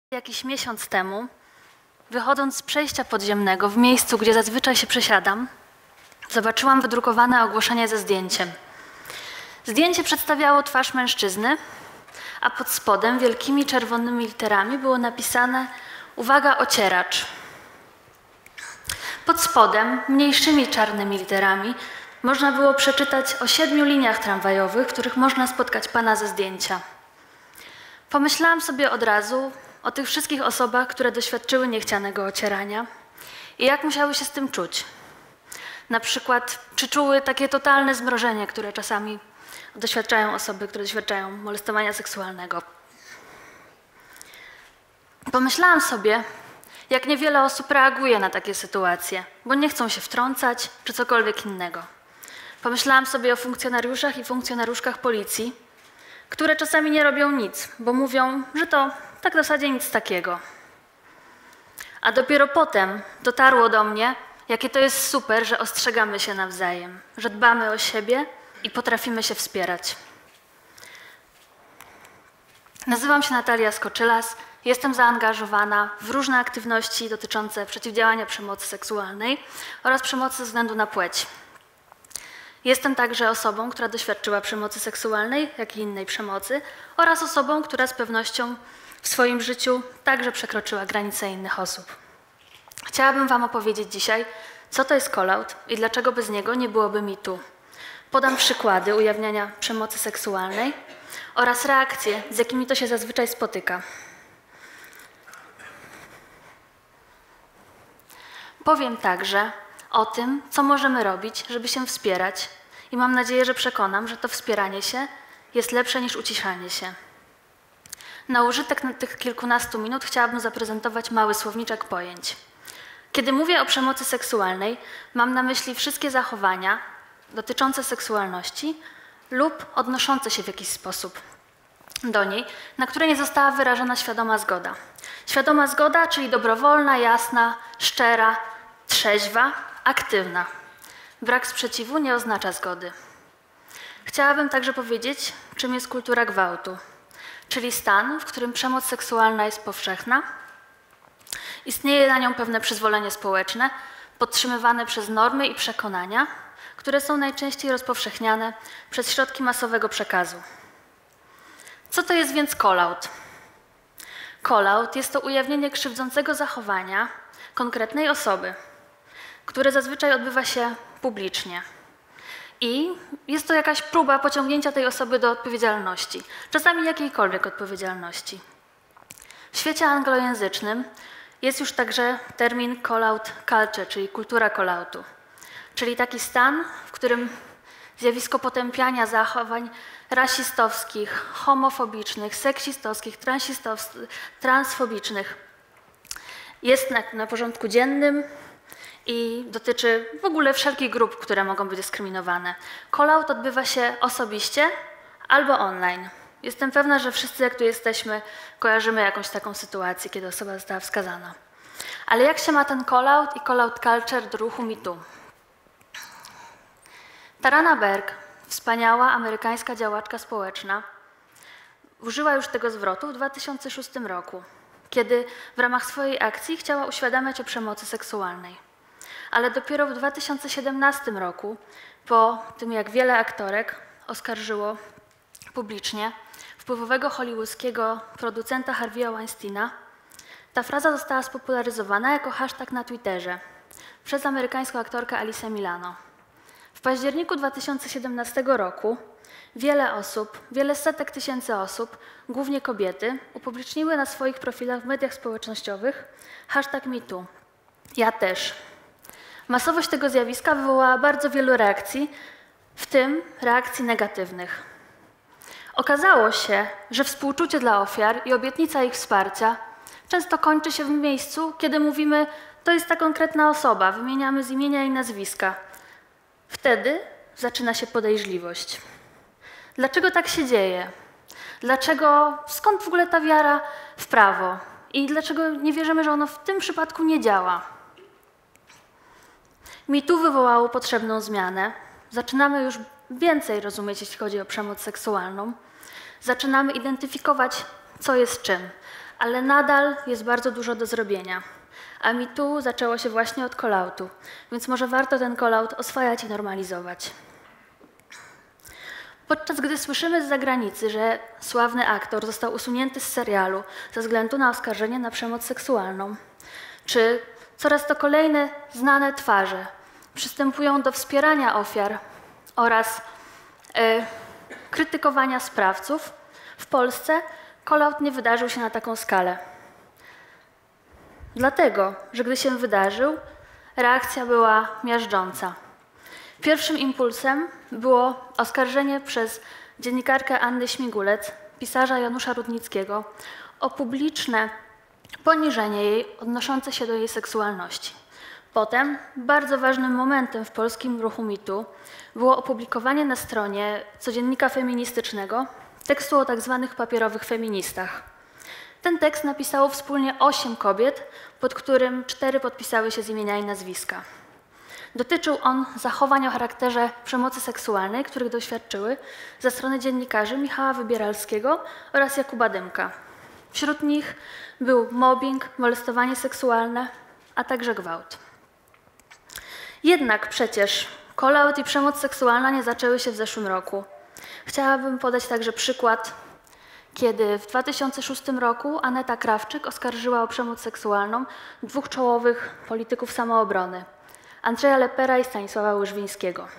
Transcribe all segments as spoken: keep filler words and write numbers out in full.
Jakiś miesiąc temu, wychodząc z przejścia podziemnego w miejscu, gdzie zazwyczaj się przesiadam, zobaczyłam wydrukowane ogłoszenie ze zdjęciem. Zdjęcie przedstawiało twarz mężczyzny, a pod spodem wielkimi czerwonymi literami było napisane: uwaga, ocieracz. Pod spodem mniejszymi czarnymi literami można było przeczytać o siedmiu liniach tramwajowych, w których można spotkać pana ze zdjęcia. Pomyślałam sobie od razu o tych wszystkich osobach, które doświadczyły niechcianego ocierania i jak musiały się z tym czuć. Na przykład, czy czuły takie totalne zmrożenie, które czasami doświadczają osoby, które doświadczają molestowania seksualnego. Pomyślałam sobie, jak niewiele osób reaguje na takie sytuacje, bo nie chcą się wtrącać czy cokolwiek innego. Pomyślałam sobie o funkcjonariuszach i funkcjonariuszkach policji, które czasami nie robią nic, bo mówią, że to tak w zasadzie nic takiego. A dopiero potem dotarło do mnie, jakie to jest super, że ostrzegamy się nawzajem, że dbamy o siebie i potrafimy się wspierać. Nazywam się Natalia Skoczylas, jestem zaangażowana w różne aktywności dotyczące przeciwdziałania przemocy seksualnej oraz przemocy ze względu na płeć. Jestem także osobą, która doświadczyła przemocy seksualnej, jak i innej przemocy, oraz osobą, która z pewnością w swoim życiu także przekroczyła granice innych osób. Chciałabym wam opowiedzieć dzisiaj, co to jest call-out i dlaczego bez niego nie byłoby mitu. Podam przykłady ujawniania przemocy seksualnej oraz reakcje, z jakimi to się zazwyczaj spotyka. Powiem także o tym, co możemy robić, żeby się wspierać i mam nadzieję, że przekonam, że to wspieranie się jest lepsze niż uciszanie się. Na użytek na tych kilkunastu minut chciałabym zaprezentować mały słowniczek pojęć. Kiedy mówię o przemocy seksualnej, mam na myśli wszystkie zachowania dotyczące seksualności lub odnoszące się w jakiś sposób do niej, na które nie została wyrażona świadoma zgoda. Świadoma zgoda, czyli dobrowolna, jasna, szczera, trzeźwa, aktywna. Brak sprzeciwu nie oznacza zgody. Chciałabym także powiedzieć, czym jest kultura gwałtu, czyli stan, w którym przemoc seksualna jest powszechna. Istnieje na nią pewne przyzwolenie społeczne, podtrzymywane przez normy i przekonania, które są najczęściej rozpowszechniane przez środki masowego przekazu. Co to jest więc call-out? Call-out jest to ujawnienie krzywdzącego zachowania konkretnej osoby, które zazwyczaj odbywa się publicznie. I jest to jakaś próba pociągnięcia tej osoby do odpowiedzialności, czasami jakiejkolwiek odpowiedzialności. W świecie anglojęzycznym jest już także termin call-out culture, czyli kultura call-outu, czyli taki stan, w którym zjawisko potępiania zachowań rasistowskich, homofobicznych, seksistowskich, transfobicznych jest na, na porządku dziennym i dotyczy w ogóle wszelkich grup, które mogą być dyskryminowane. Call-out odbywa się osobiście albo online. Jestem pewna, że wszyscy, jak tu jesteśmy, kojarzymy jakąś taką sytuację, kiedy osoba została wskazana. Ale jak się ma ten call-out i call-out culture do ruchu mitu? Tarana Burke, wspaniała amerykańska działaczka społeczna, użyła już tego zwrotu w dwa tysiące szóstym roku, kiedy w ramach swojej akcji chciała uświadamiać o przemocy seksualnej. Ale dopiero w dwa tysiące siedemnastym roku, po tym jak wiele aktorek oskarżyło publicznie wpływowego hollywoodzkiego producenta Harvey'a Weinsteina, ta fraza została spopularyzowana jako hashtag na Twitterze przez amerykańską aktorkę Alyssę Milano. W październiku dwa tysiące siedemnastego roku wiele osób, wiele setek tysięcy osób, głównie kobiety, upubliczniły na swoich profilach w mediach społecznościowych hashtag MeToo. Ja też. Masowość tego zjawiska wywołała bardzo wielu reakcji, w tym reakcji negatywnych. Okazało się, że współczucie dla ofiar i obietnica ich wsparcia często kończy się w miejscu, kiedy mówimy, to jest ta konkretna osoba, wymieniamy z imienia i nazwiska. Wtedy zaczyna się podejrzliwość. Dlaczego tak się dzieje? Dlaczego, skąd w ogóle ta wiara w prawo? I dlaczego nie wierzymy, że ono w tym przypadku nie działa? MeToo wywołało potrzebną zmianę. Zaczynamy już więcej rozumieć, jeśli chodzi o przemoc seksualną. Zaczynamy identyfikować, co jest czym. ale nadal jest bardzo dużo do zrobienia. A mi tu zaczęło się właśnie od call-outu, więc może warto ten call-out oswajać i normalizować. Podczas gdy słyszymy z zagranicy, że sławny aktor został usunięty z serialu ze względu na oskarżenie na przemoc seksualną, czy coraz to kolejne znane twarze przystępują do wspierania ofiar oraz y, krytykowania sprawców, w Polsce call-out nie wydarzył się na taką skalę. Dlatego, że gdy się wydarzył, reakcja była miażdżąca. Pierwszym impulsem było oskarżenie przez dziennikarkę Annę Śmigulec, pisarza Janusza Rudnickiego, o publiczne poniżenie jej odnoszące się do jej seksualności. Potem bardzo ważnym momentem w polskim ruchu mitu było opublikowanie na stronie codziennika feministycznego tekstu o tak zwanych papierowych feministach. Ten tekst napisało wspólnie osiem kobiet, pod którym cztery podpisały się z imienia i nazwiska. Dotyczył on zachowań o charakterze przemocy seksualnej, których doświadczyły ze strony dziennikarzy Michała Wybieralskiego oraz Jakuba Dymka. Wśród nich był mobbing, molestowanie seksualne, a także gwałt. Jednak przecież call-out i przemoc seksualna nie zaczęły się w zeszłym roku. Chciałabym podać także przykład, kiedy w dwa tysiące szóstym roku Aneta Krawczyk oskarżyła o przemoc seksualną dwóch czołowych polityków samoobrony, Andrzeja Lepera i Stanisława Łyżwińskiego.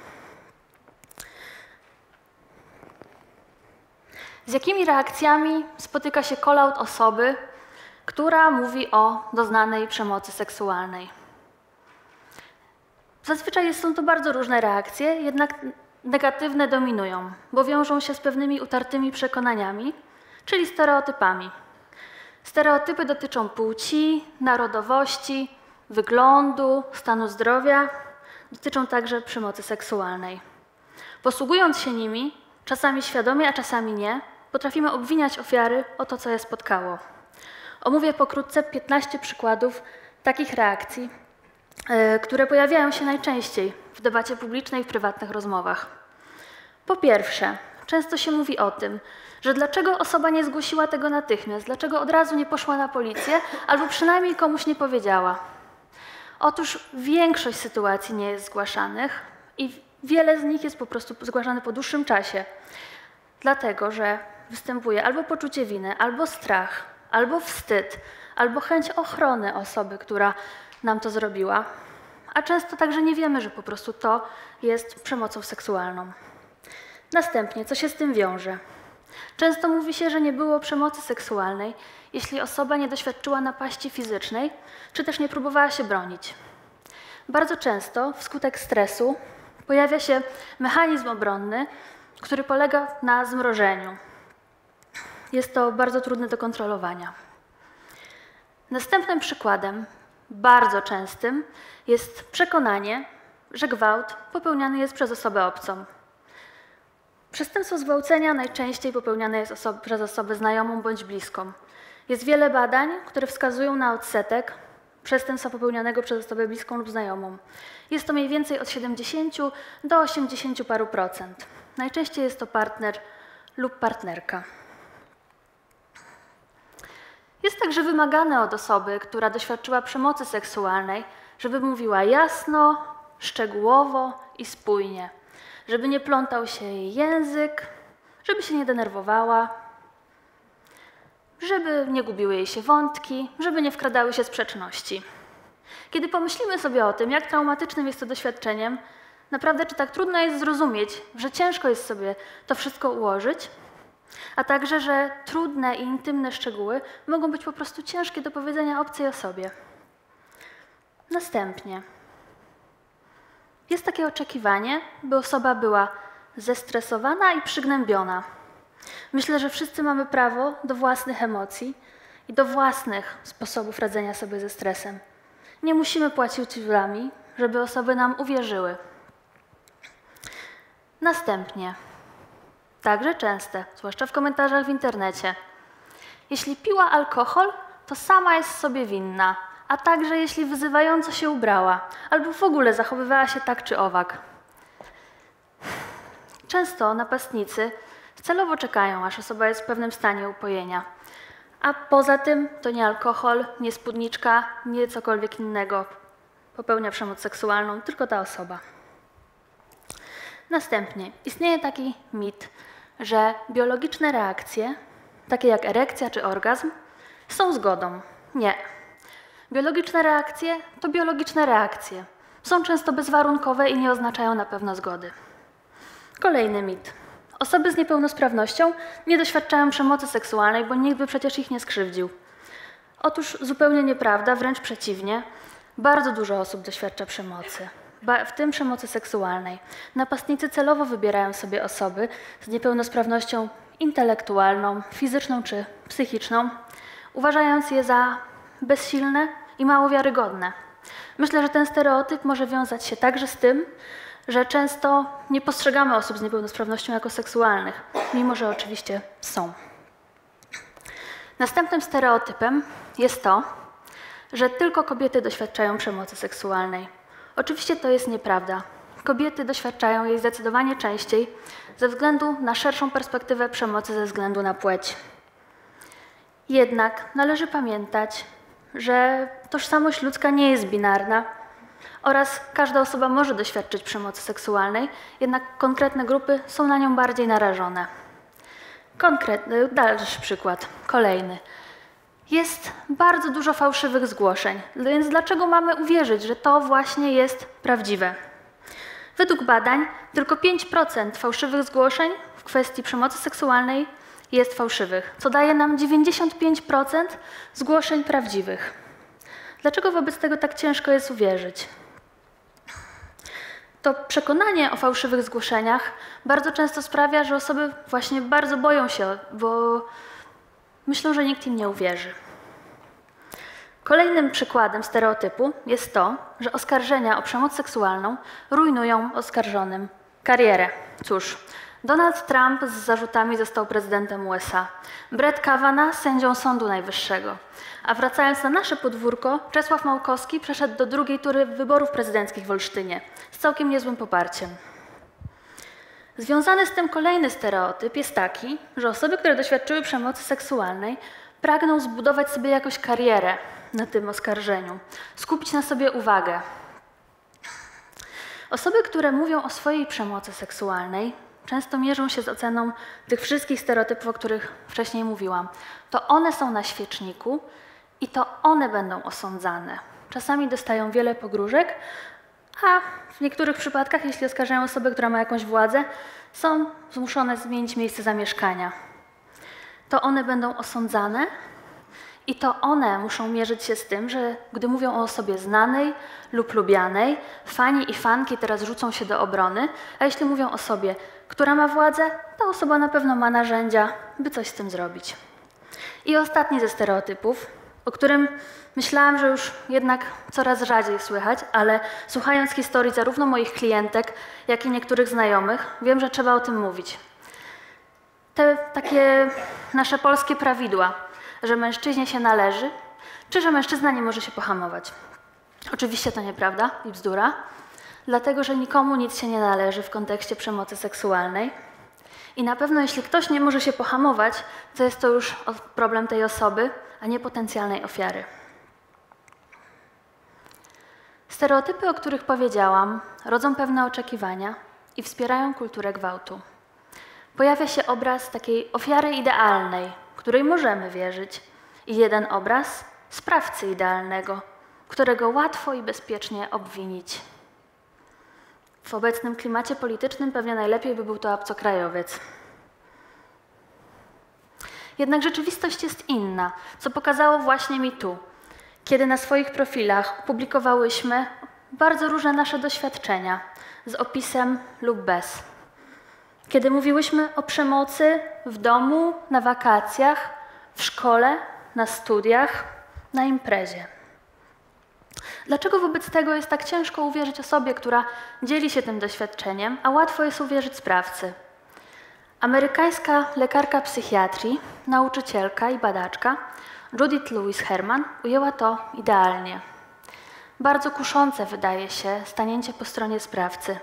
Z jakimi reakcjami spotyka się call-out osoby, która mówi o doznanej przemocy seksualnej? Zazwyczaj są to bardzo różne reakcje, jednak negatywne dominują, bo wiążą się z pewnymi utartymi przekonaniami, czyli stereotypami. Stereotypy dotyczą płci, narodowości, wyglądu, stanu zdrowia, dotyczą także przemocy seksualnej. Posługując się nimi, czasami świadomie, a czasami nie, potrafimy obwiniać ofiary o to, co je spotkało. Omówię pokrótce piętnaście przykładów takich reakcji, yy, które pojawiają się najczęściej w debacie publicznej i w prywatnych rozmowach. Po pierwsze, często się mówi o tym, że dlaczego osoba nie zgłosiła tego natychmiast, dlaczego od razu nie poszła na policję, albo przynajmniej komuś nie powiedziała. Otóż większość sytuacji nie jest zgłaszanych i wiele z nich jest po prostu zgłaszane po dłuższym czasie, dlatego że występuje albo poczucie winy, albo strach, albo wstyd, albo chęć ochrony osoby, która nam to zrobiła, a często także nie wiemy, że po prostu to jest przemocą seksualną. Następnie, co się z tym wiąże? Często mówi się, że nie było przemocy seksualnej, jeśli osoba nie doświadczyła napaści fizycznej, czy też nie próbowała się bronić. Bardzo często wskutek stresu pojawia się mechanizm obronny, który polega na zmrożeniu. Jest to bardzo trudne do kontrolowania. Następnym przykładem, bardzo częstym, jest przekonanie, że gwałt popełniany jest przez osobę obcą. Przestępstwo zgwałcenia najczęściej popełniane jest osob- przez osobę znajomą bądź bliską. Jest wiele badań, które wskazują na odsetek przestępstwa popełnianego przez osobę bliską lub znajomą. Jest to mniej więcej od siedemdziesięciu do osiemdziesięciu paru procent. Najczęściej jest to partner lub partnerka. Jest także wymagane od osoby, która doświadczyła przemocy seksualnej, żeby mówiła jasno, szczegółowo i spójnie, żeby nie plątał się jej język, żeby się nie denerwowała, żeby nie gubiły jej się wątki, żeby nie wkradały się sprzeczności. Kiedy pomyślimy sobie o tym, jak traumatycznym jest to doświadczeniem, naprawdę czy tak trudno jest zrozumieć, że ciężko jest sobie to wszystko ułożyć, a także, że trudne i intymne szczegóły mogą być po prostu ciężkie do powiedzenia obcej osobie. Następnie jest takie oczekiwanie, by osoba była zestresowana i przygnębiona. Myślę, że wszyscy mamy prawo do własnych emocji i do własnych sposobów radzenia sobie ze stresem. Nie musimy płacić ciuciulami, żeby osoby nam uwierzyły. Następnie, także częste, zwłaszcza w komentarzach w internecie, jeśli piła alkohol, to sama jest sobie winna, a także jeśli wyzywająco się ubrała, albo w ogóle zachowywała się tak czy owak. Często napastnicy celowo czekają, aż osoba jest w pewnym stanie upojenia, A poza tym to nie alkohol, nie spódniczka, nie cokolwiek innego popełnia przemoc seksualną, tylko ta osoba. Następnie istnieje taki mit, że biologiczne reakcje, takie jak erekcja czy orgazm, są zgodą. Nie. Biologiczne reakcje to biologiczne reakcje. Są często bezwarunkowe i nie oznaczają na pewno zgody. Kolejny mit. Osoby z niepełnosprawnością nie doświadczają przemocy seksualnej, bo nikt by przecież ich nie skrzywdził. Otóż zupełnie nieprawda, wręcz przeciwnie. Bardzo dużo osób doświadcza przemocy, w tym przemocy seksualnej. Napastnicy celowo wybierają sobie osoby z niepełnosprawnością intelektualną, fizyczną czy psychiczną, uważając je za bezsilne i mało wiarygodne. Myślę, że ten stereotyp może wiązać się także z tym, że często nie postrzegamy osób z niepełnosprawnością jako seksualnych, mimo że oczywiście są. Następnym stereotypem jest to, że tylko kobiety doświadczają przemocy seksualnej. Oczywiście to jest nieprawda. Kobiety doświadczają jej zdecydowanie częściej ze względu na szerszą perspektywę przemocy ze względu na płeć. Jednak należy pamiętać, że tożsamość ludzka nie jest binarna oraz każda osoba może doświadczyć przemocy seksualnej, jednak konkretne grupy są na nią bardziej narażone. Konkretny, dalszy przykład, kolejny. Jest bardzo dużo fałszywych zgłoszeń, więc dlaczego mamy uwierzyć, że to właśnie jest prawdziwe? Według badań tylko pięć procent fałszywych zgłoszeń w kwestii przemocy seksualnej jest fałszywych, co daje nam dziewięćdziesiąt pięć procent zgłoszeń prawdziwych. Dlaczego wobec tego tak ciężko jest uwierzyć? To przekonanie o fałszywych zgłoszeniach bardzo często sprawia, że osoby właśnie bardzo boją się, bo myślą, że nikt im nie uwierzy. Kolejnym przykładem stereotypu jest to, że oskarżenia o przemoc seksualną rujnują oskarżonym karierę. Cóż, Donald Trump z zarzutami został prezydentem U S A, Brett Kavanaugh sędzią Sądu Najwyższego. A wracając na nasze podwórko, Czesław Małkowski przeszedł do drugiej tury wyborów prezydenckich w Olsztynie z całkiem niezłym poparciem. Związany z tym kolejny stereotyp jest taki, że osoby, które doświadczyły przemocy seksualnej, pragną zbudować sobie jakąś karierę na tym oskarżeniu, skupić na sobie uwagę. Osoby, które mówią o swojej przemocy seksualnej, często mierzą się z oceną tych wszystkich stereotypów, o których wcześniej mówiłam. To one są na świeczniku i to one będą osądzane. Czasami dostają wiele pogróżek, a w niektórych przypadkach, jeśli oskarżają osobę, która ma jakąś władzę, są zmuszone zmienić miejsce zamieszkania. To one będą osądzane i to one muszą mierzyć się z tym, że gdy mówią o osobie znanej lub lubianej, fani i fanki teraz rzucą się do obrony, a jeśli mówią o osobie, która ma władzę, ta osoba na pewno ma narzędzia, by coś z tym zrobić. I ostatni ze stereotypów, o którym myślałam, że już jednak coraz rzadziej słychać, ale słuchając historii zarówno moich klientek, jak i niektórych znajomych, wiem, że trzeba o tym mówić. Te takie nasze polskie prawidła, że mężczyźnie się należy, czy że mężczyzna nie może się pohamować. Oczywiście to nieprawda i bzdura, dlatego że nikomu nic się nie należy w kontekście przemocy seksualnej. I na pewno jeśli ktoś nie może się pohamować, to jest to już problem tej osoby, a nie potencjalnej ofiary. Stereotypy, o których powiedziałam, rodzą pewne oczekiwania i wspierają kulturę gwałtu. Pojawia się obraz takiej ofiary idealnej, której możemy wierzyć, i jeden obraz sprawcy idealnego, którego łatwo i bezpiecznie obwinić. W obecnym klimacie politycznym pewnie najlepiej by był to obcokrajowiec. Jednak rzeczywistość jest inna, co pokazało właśnie mi tu, kiedy na swoich profilach publikowałyśmy bardzo różne nasze doświadczenia z opisem lub bez. Kiedy mówiłyśmy o przemocy w domu, na wakacjach, w szkole, na studiach, na imprezie. Dlaczego wobec tego jest tak ciężko uwierzyć osobie, która dzieli się tym doświadczeniem, a łatwo jest uwierzyć sprawcy? Amerykańska lekarka psychiatrii, nauczycielka i badaczka Judith Louise Herman ujęła to idealnie. Bardzo kuszące wydaje się stanięcie po stronie sprawcy.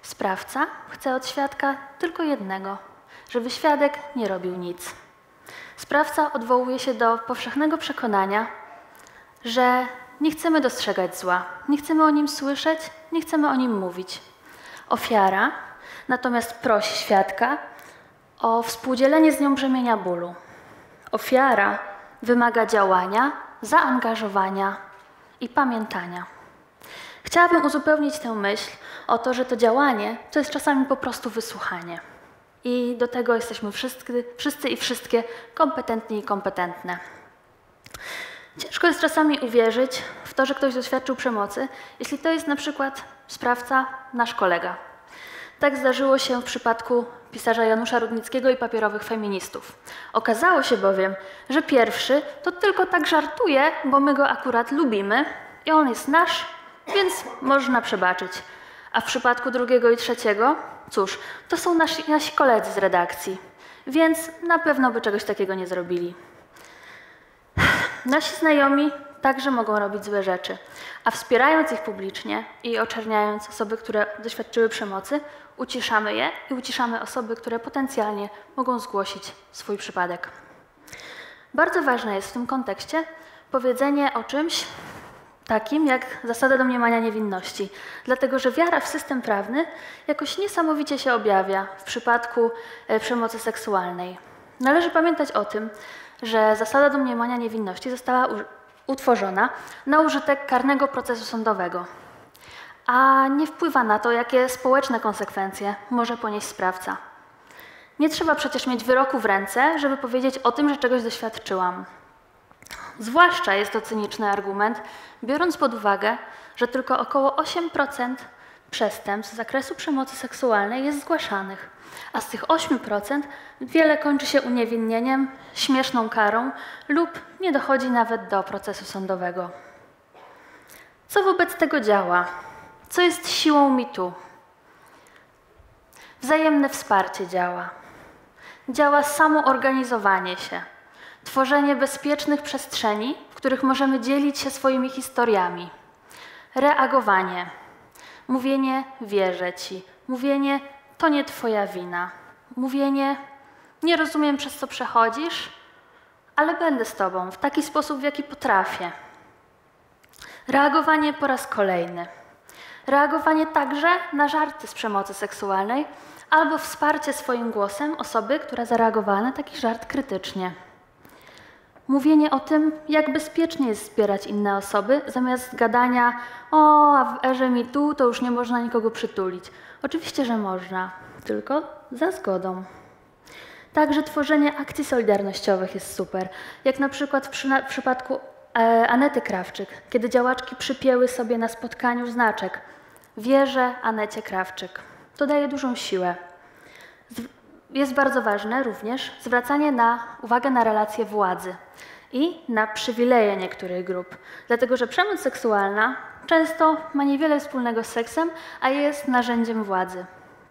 Sprawca chce od świadka tylko jednego, żeby świadek nie robił nic. Sprawca odwołuje się do powszechnego przekonania, że nie chcemy dostrzegać zła, nie chcemy o nim słyszeć, nie chcemy o nim mówić. Ofiara natomiast prosi świadka o współdzielenie z nią brzemienia bólu. Ofiara wymaga działania, zaangażowania i pamiętania. Chciałabym uzupełnić tę myśl o to, że to działanie to jest czasami po prostu wysłuchanie. I do tego jesteśmy wszyscy, wszyscy i wszystkie kompetentni i kompetentne. Ciężko jest czasami uwierzyć w to, że ktoś doświadczył przemocy, jeśli to jest na przykład sprawca nasz kolega. Tak zdarzyło się w przypadku pisarza Janusza Rudnickiego i papierowych feministów. Okazało się bowiem, że pierwszy to tylko tak żartuje, bo my go akurat lubimy i on jest nasz, więc można przebaczyć. A w przypadku drugiego i trzeciego, cóż, to są nasi, nasi koledzy z redakcji, więc na pewno by czegoś takiego nie zrobili. Nasi znajomi także mogą robić złe rzeczy, a wspierając ich publicznie i oczerniając osoby, które doświadczyły przemocy, uciszamy je i uciszamy osoby, które potencjalnie mogą zgłosić swój przypadek. Bardzo ważne jest w tym kontekście powiedzenie o czymś takim jak zasada domniemania niewinności, dlatego że wiara w system prawny jakoś niesamowicie się objawia w przypadku e, przemocy seksualnej. Należy pamiętać o tym, że zasada domniemania niewinności została utworzona na użytek karnego procesu sądowego, a nie wpływa na to, jakie społeczne konsekwencje może ponieść sprawca. Nie trzeba przecież mieć wyroku w ręce, żeby powiedzieć o tym, że czegoś doświadczyłam. Zwłaszcza jest to cyniczny argument, biorąc pod uwagę, że tylko około osiem procent przestępstw z zakresu przemocy seksualnej jest zgłaszanych, a z tych ośmiu procent wiele kończy się uniewinnieniem, śmieszną karą lub nie dochodzi nawet do procesu sądowego. Co wobec tego działa? Co jest siłą mitu? Wzajemne wsparcie działa. Działa samoorganizowanie się, tworzenie bezpiecznych przestrzeni, w których możemy dzielić się swoimi historiami. Reagowanie, mówienie wierzę ci, mówienie to nie twoja wina, mówienie nie rozumiem przez co przechodzisz, ale będę z tobą w taki sposób, w jaki potrafię. Reagowanie po raz kolejny. Reagowanie także na żarty z przemocy seksualnej albo wsparcie swoim głosem osoby, która zareagowała na taki żart krytycznie. Mówienie o tym, jak bezpiecznie jest wspierać inne osoby, zamiast gadania o, a w erze mitu to już nie można nikogo przytulić. Oczywiście, że można, tylko za zgodą. Także tworzenie akcji solidarnościowych jest super, jak na przykład w, przy, w przypadku e, Anety Krawczyk, kiedy działaczki przypięły sobie na spotkaniu znaczek „Wierzę Anecie Krawczyk”. To daje dużą siłę. Jest bardzo ważne również zwracanie na uwagę na relacje władzy i na przywileje niektórych grup, dlatego że przemoc seksualna często ma niewiele wspólnego z seksem, a jest narzędziem władzy.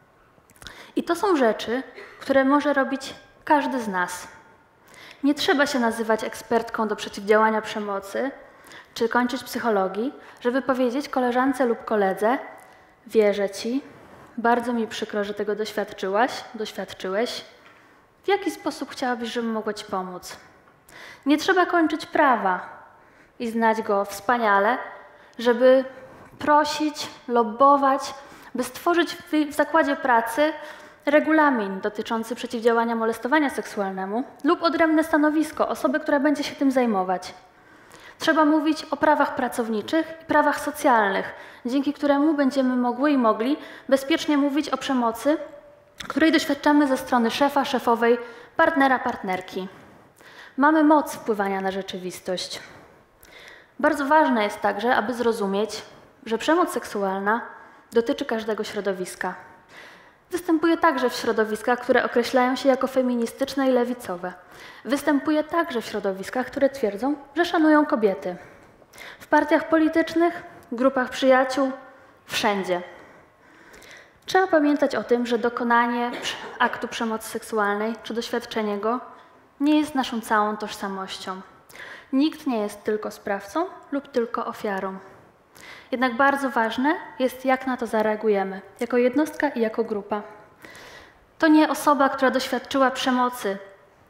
I to są rzeczy, które może robić każdy z nas. Nie trzeba się nazywać ekspertką do przeciwdziałania przemocy czy kończyć psychologii, żeby powiedzieć koleżance lub koledze: wierzę ci, bardzo mi przykro, że tego doświadczyłaś, doświadczyłeś. W jaki sposób chciałabyś, żebym mogła ci pomóc? Nie trzeba kończyć prawa i znać go wspaniale, żeby prosić, lobbować, by stworzyć w zakładzie pracy regulamin dotyczący przeciwdziałania molestowania seksualnemu lub odrębne stanowisko osoby, która będzie się tym zajmować. Trzeba mówić o prawach pracowniczych i prawach socjalnych, dzięki któremu będziemy mogły i mogli bezpiecznie mówić o przemocy, której doświadczamy ze strony szefa, szefowej, partnera, partnerki. Mamy moc wpływania na rzeczywistość. Bardzo ważne jest także, aby zrozumieć, że przemoc seksualna dotyczy każdego środowiska. Występuje także w środowiskach, które określają się jako feministyczne i lewicowe. Występuje także w środowiskach, które twierdzą, że szanują kobiety. W partiach politycznych, grupach przyjaciół, wszędzie. Trzeba pamiętać o tym, że dokonanie aktu przemocy seksualnej czy doświadczenie go nie jest naszą całą tożsamością. Nikt nie jest tylko sprawcą lub tylko ofiarą. Jednak bardzo ważne jest, jak na to zareagujemy, jako jednostka i jako grupa. To nie osoba, która doświadczyła przemocy,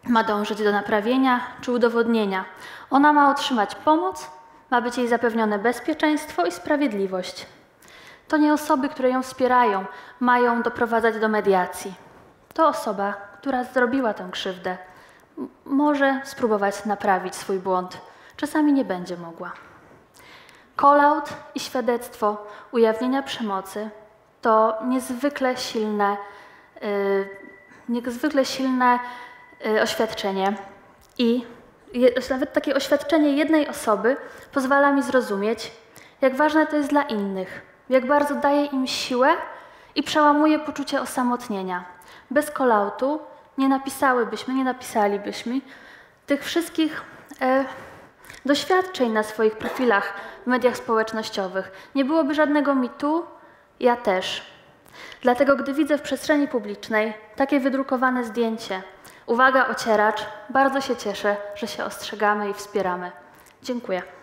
ma dążyć do naprawienia czy udowodnienia. Ona ma otrzymać pomoc, ma być jej zapewnione bezpieczeństwo i sprawiedliwość. To nie osoby, które ją wspierają, mają doprowadzać do mediacji. To osoba, która zrobiła tę krzywdę, m- może spróbować naprawić swój błąd. Czasami nie będzie mogła. Call-out i świadectwo ujawnienia przemocy to niezwykle silne, yy, niezwykle silne yy, oświadczenie i je, nawet takie oświadczenie jednej osoby pozwala mi zrozumieć, jak ważne to jest dla innych, jak bardzo daje im siłę i przełamuje poczucie osamotnienia. Bez call-outu nie napisałybyśmy, nie napisalibyśmy tych wszystkich yy, doświadczeń na swoich profilach w mediach społecznościowych. Nie byłoby żadnego mitu, ja też. Dlatego, gdy widzę w przestrzeni publicznej takie wydrukowane zdjęcie, uwaga, ocieracz, bardzo się cieszę, że się ostrzegamy i wspieramy. Dziękuję.